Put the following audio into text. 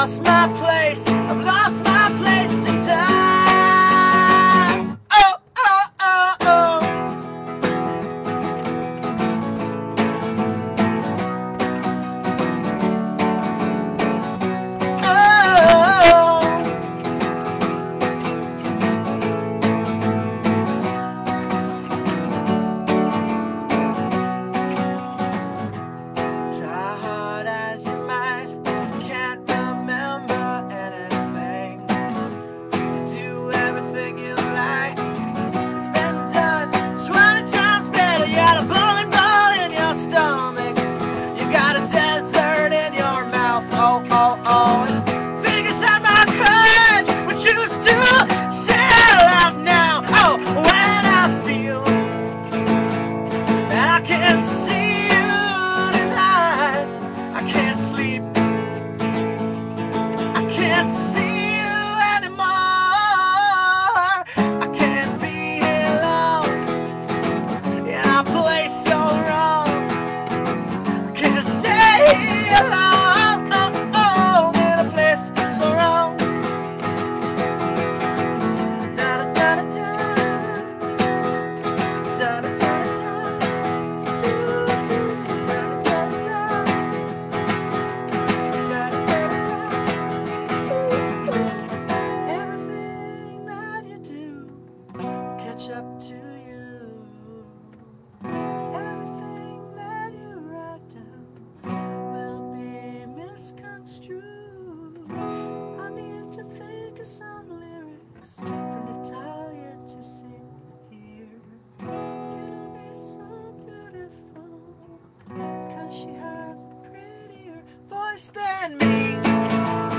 lost my place. I've lost my place in time. Oh, oh, oh, oh. Try hard as you might, can't remember anything. Do everything you like, it's been done 20 times better. You got a blowing ball in your stomach, you got a desert in your mouth. Oh, oh, oh. And figures out my courage would choose to sell out now. Oh, when I feel that I can't see you tonight, I can't sleep, I can't see you anymore. I can't be here long in a place so wrong. I can't stay here long, oh, oh, in a place so wrong. Da da da da da, da da da da. Everything that you do catch up to you. Everything that you write down will be misconstrued. I need to think of some lyrics from Natalia to sing here. It'll be so beautiful, 'cause she has a prettier voice than me.